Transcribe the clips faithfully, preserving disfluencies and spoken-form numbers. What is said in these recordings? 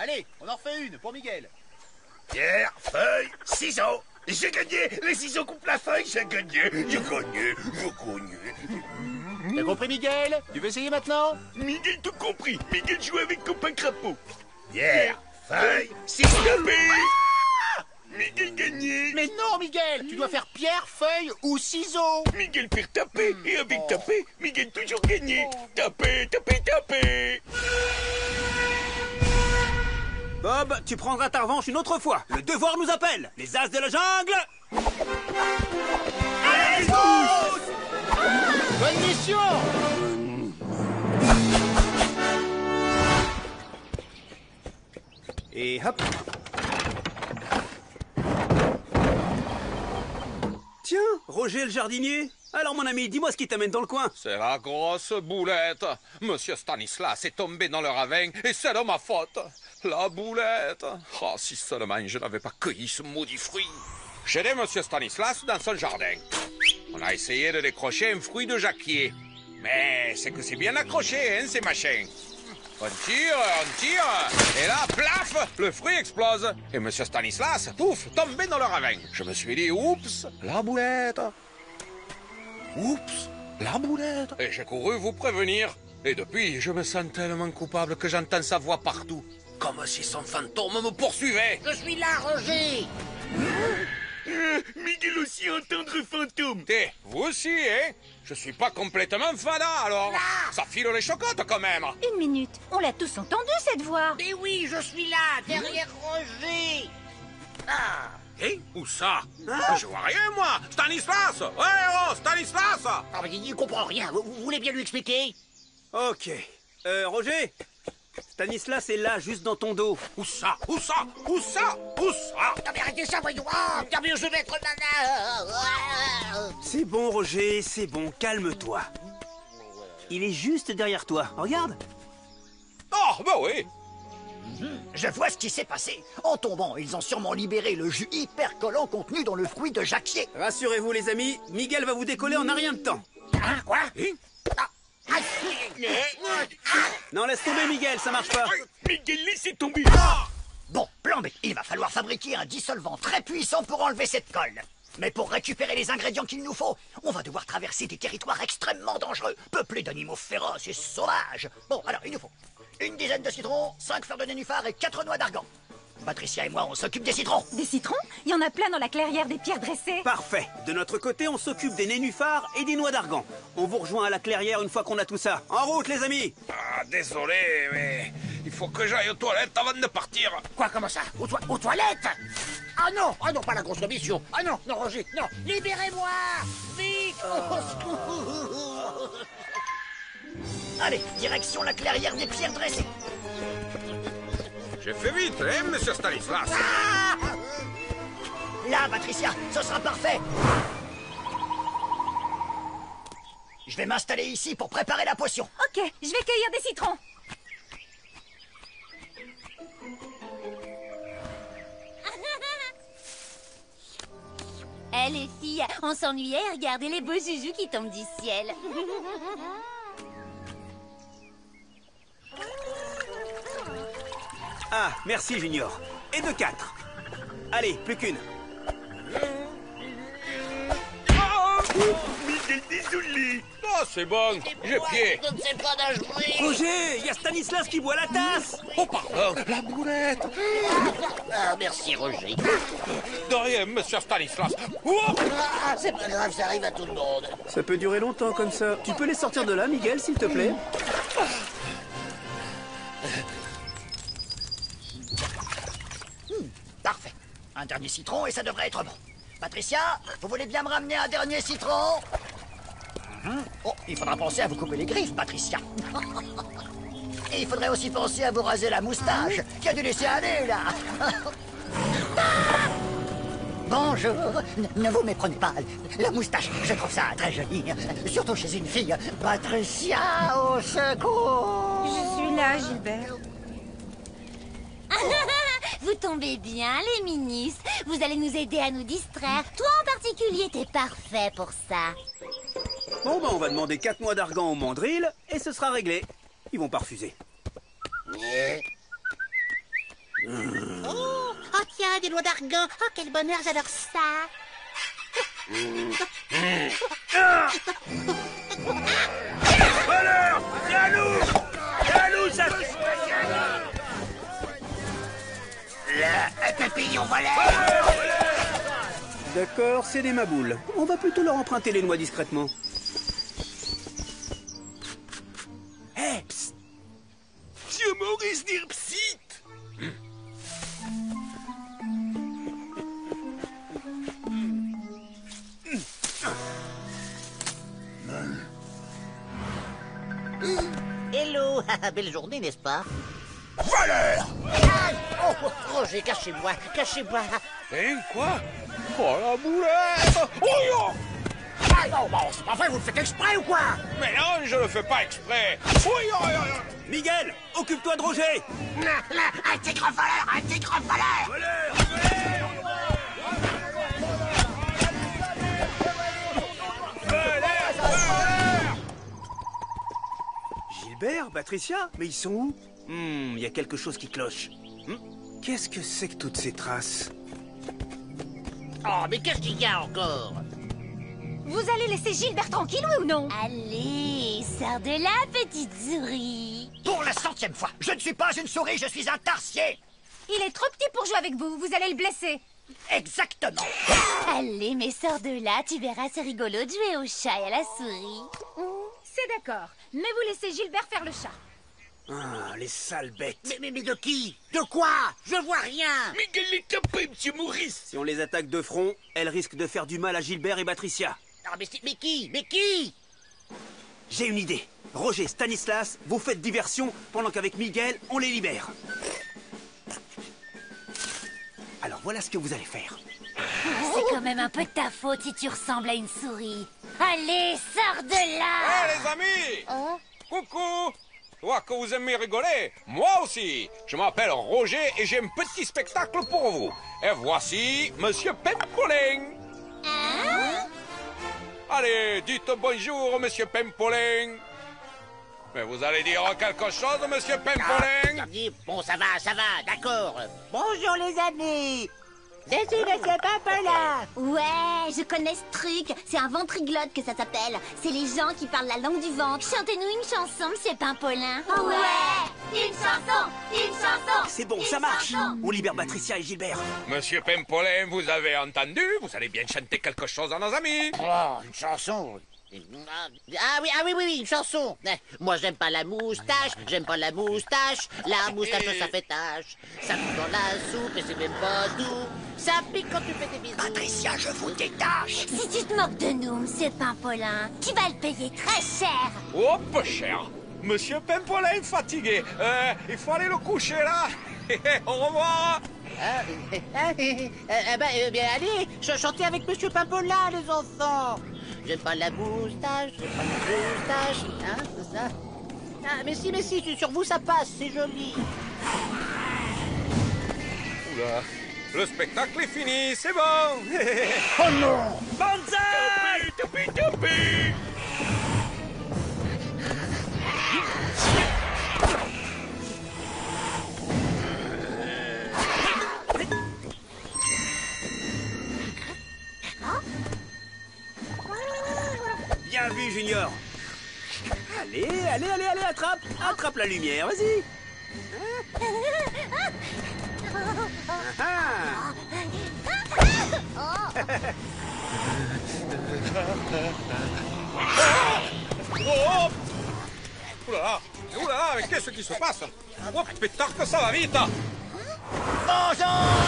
Allez, on en refait une pour Miguel. Pierre, feuille, ciseaux. J'ai gagné. Les ciseaux coupent la feuille, j'ai gagné. J'ai gagné, j'ai gagné. T'as compris, Miguel? Tu veux essayer maintenant? Miguel tout compris. Miguel joue avec copain crapaud. Pierre, feuille, ciseaux. Tapé. Miguel gagné. Mais non, Miguel, tu dois faire pierre, feuille ou ciseaux. Miguel faire taper. Et avec taper, Miguel toujours gagné. Taper, taper, taper. Bob, tu prendras ta revanche une autre fois. Le devoir nous appelle. Les as de la jungle. Allez, tous. Bonne mission. Et hop. Tiens, Roger le jardinier. Alors mon ami, dis-moi ce qui t'amène dans le coin. C'est la grosse boulette. Monsieur Stanislas est tombé dans le ravin et c'est de ma faute. La boulette. Oh, si seulement je n'avais pas cueilli ce maudit fruit. J'ai aidé Monsieur Stanislas dans son jardin. On a essayé de décrocher un fruit de jacquier. Mais c'est que c'est bien accroché, hein, ces machins. On tire, on tire, et là, plaf, le fruit explose. Et Monsieur Stanislas, pouf, tombé dans le ravin. Je me suis dit, oups, la boulette. Oups, la boulette. Et j'ai couru vous prévenir. Et depuis, je me sens tellement coupable que j'entends sa voix partout. Comme si son fantôme me poursuivait. Je suis là, Roger. Euh, Miguel aussi entendre fantôme. T'es, vous aussi, hein? Je suis pas complètement fada, alors. Là. Ça file les chocottes, quand même. Une minute, on l'a tous entendu cette voix. Mais oui, je suis là, derrière Roger. Ah. Hein? Où ça? Je vois rien, moi. Stanislas. Ouais, oh, Stanislas. Ah, mais il comprend rien. Vous, vous voulez bien lui expliquer? Ok. Euh, Roger, Stanislas est là, juste dans ton dos. Où ça? Où ça? Où ça? Où ça? Non, mais arrêtez ça, voyons. Ah, bien mieux, je vais être nana. C'est bon, Roger, c'est bon, calme-toi. Il est juste derrière toi, regarde. Oh, bah oui. Je vois ce qui s'est passé. En tombant, ils ont sûrement libéré le jus hyper collant contenu dans le fruit de jacquier. Rassurez-vous, les amis, Miguel va vous décoller en un rien de temps. Hein, quoi? Hein? Ah, aïe. Non, laisse tomber, Miguel, ça marche pas. Miguel, laissez tomber. Bon, plan B. Il va falloir fabriquer un dissolvant très puissant pour enlever cette colle. Mais pour récupérer les ingrédients qu'il nous faut, on va devoir traverser des territoires extrêmement dangereux, peuplés d'animaux féroces et sauvages. Bon, alors, il nous faut une dizaine de citrons, cinq fleurs de nénuphar et quatre noix d'argan. Patricia et moi, on s'occupe des citrons. Des citrons? Il y en a plein dans la clairière des pierres dressées. Parfait. De notre côté, on s'occupe des nénuphars et des noix d'argan. On vous rejoint à la clairière une fois qu'on a tout ça. En route, les amis. Ah, désolé, mais il faut que j'aille aux toilettes avant de partir. Quoi, comment ça? Aux, toi- aux toilettes? Ah non, ah non, pas la grosse mission. Ah non, non, Roger, non. Libérez-moi. Vite. Au secours. Allez, direction la clairière des pierres dressées. J'ai fait vite, hein, monsieur Stanislas? Ah, là, Patricia, ce sera parfait. Je vais m'installer ici pour préparer la potion. Ok, je vais cueillir des citrons. Eh les filles, on s'ennuyait à regarder les beaux jujus qui tombent du ciel. Ah, merci, Junior. Et de quatre. Allez, plus qu'une. Miguel, désolé. Oh, c'est bon, j'ai pied. Je ne sais pas nager. Roger, il y a Stanislas qui boit la tasse. Oh, pardon, la boulette. Ah, merci, Roger. De rien, monsieur Stanislas. Oh, Ah, c'est pas grave, ça arrive à tout le monde. Ça peut durer longtemps comme ça. Tu peux les sortir de là, Miguel, s'il te plaît? Parfait. Un dernier citron et ça devrait être bon. Patricia, vous voulez bien me ramener un dernier citron? Mhm. Oh, il faudra penser à vous couper les griffes, Patricia. Et il faudrait aussi penser à vous raser la moustache, qui a dû laisser aller, là. Bonjour. N- ne vous méprenez pas. La moustache, je trouve ça très joli. Surtout chez une fille. Patricia, au secours. Je suis là, Gilbert. Vous tombez bien, les minis. Vous allez nous aider à nous distraire. Toi en particulier, t'es parfait pour ça. Bon, ben, on va demander quatre noix d'argan au mandril et ce sera réglé. Ils vont pas refuser. Oh, oh tiens, des noix d'argan. Oh, quel bonheur, j'adore ça. Voleur! C'est à nous! C'est à nous, ça! Là, un papillon voleur! D'accord, c'est des maboules. On va plutôt leur emprunter les noix discrètement. Hé, hey, psst! Monsieur Maurice dire psst! Hello, belle journée, n'est-ce pas? Voleur! Ah, oh, oh, Roger, cachez-moi, cachez-moi. Hein, quoi? Oh, la boulette! Oh, yo! Ah non, bon, c'est pas vrai, vous le faites exprès ou quoi? Mais non, je le fais pas exprès! Oh, yo, yo, yo. Miguel, occupe-toi de Roger. Là, là, un tigre voleur, un tigre voleur! Voleur! Gilbert, Patricia, mais ils sont où? Hmm, il y a quelque chose qui cloche. Hmm, Qu'est-ce que c'est que toutes ces traces? Oh, mais qu'est-ce qu'il y a encore? Vous allez laisser Gilbert tranquille, oui ou non? Allez, sors de là, petite souris. Pour la centième fois, je ne suis pas une souris, je suis un tarsier! Il est trop petit pour jouer avec vous, vous allez le blesser. Exactement! Allez, mais sors de là, tu verras, c'est rigolo de jouer au chat et à la souris. C'est d'accord, mais vous laissez Gilbert faire le chat. Ah, les sales bêtes. Mais, mais, mais de qui? De quoi? Je vois rien. Miguel est tapé, monsieur Maurice! Si on les attaque de front, elles risquent de faire du mal à Gilbert et Patricia. Ah, mais, c'est- mais qui? Mais qui? J'ai une idée. Roger, Stanislas, vous faites diversion pendant qu'avec Miguel, on les libère. Alors voilà ce que vous allez faire. C'est quand même un peu de ta faute si tu ressembles à une souris. Allez, sors de Hé, là. les amis! Oh. Coucou! Je vois que vous aimez rigoler. Moi aussi. Je m'appelle Roger et j'ai un petit spectacle pour vous. Et voici Monsieur Pempoling. Hein? Allez, dites bonjour, Monsieur Pempoling. Mais vous allez dire quelque chose, Monsieur Pempoling? Ah, dis, bon, ça va, ça va, d'accord. Bonjour les amis. Je suis Monsieur Pampola. Ouais, je connais ce truc. C'est un ventriglotte que ça s'appelle. C'est les gens qui parlent la langue du ventre. Chantez-nous une chanson, Monsieur Pimpolin. Ouais, une chanson, une chanson. C'est bon, une ça marche. chanson. On libère Patricia et Gilbert. Monsieur Pempoling, vous avez entendu? Vous allez bien chanter quelque chose à nos amis. Oh, une chanson. Ah oui, ah oui, oui, oui, une chanson. Eh, Moi, j'aime pas la moustache, j'aime pas la moustache. La moustache, ça fait tache. Ça fout dans la soupe et c'est même pas doux. Ça pique quand tu fais des bisous. Patricia, je vous détache! Si tu te moques de nous, Monsieur Pimpolin, tu vas le payer très cher. Oh, peu cher. Monsieur Pempoling est fatigué. Euh, il faut aller le coucher, là. Au revoir. Ah, eh, eh, eh ben, eh bien, allez, ch- chantez avec Monsieur Pimpolin, les enfants. J'aime pas la moustache, j'aime pas la moustache, hein, c'est ça. Ah, mais si, mais si, sur vous ça passe, c'est joli. Oula, le spectacle est fini, c'est bon. Oh non! Banzai! Tapé, tapé! Bien vu, Junior. Allez, allez, allez, allez, attrape. Attrape la lumière, vas-y. Ah, ah. Oh! Oulala, oulala, mais qu'est-ce qui se passe? Oh, pétard que ça va vite. Vengeance!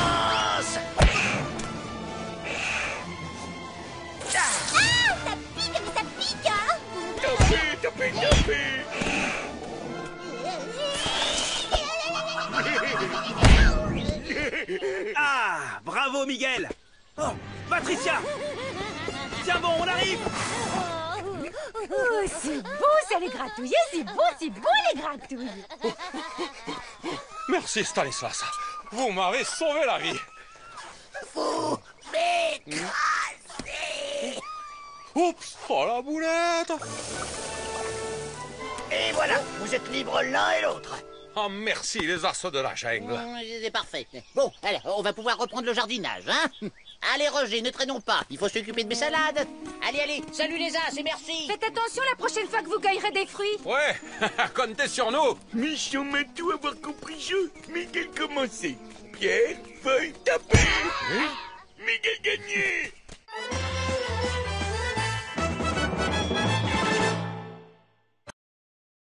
Ah, ça pique, mais ça pique, hein. Tapé, tapé, tapé! Ah, bravo, Miguel. Oh, Patricia. Tiens bon, on arrive. Oh, c'est beau, ça les gratouille, c'est beau, c'est beau les gratouilles. Merci, Stanislas. Vous m'avez sauvé la vie. Vous m'écrasez! Oups, oh la boulette. Et voilà, vous êtes libres l'un et l'autre. Oh, merci, les arceaux de la jungle. Mmh, c'est parfait. Bon, allez, on va pouvoir reprendre le jardinage, hein? Allez, Roger, ne traînons pas. Il faut s'occuper de mes salades. Allez, allez, salut les as et merci. Faites attention la prochaine fois que vous cueillerez des fruits. Ouais, comptez sur nous. Méchant matou avoir compris jeu. Mais quel commencer? Pierre, feuille, tapez.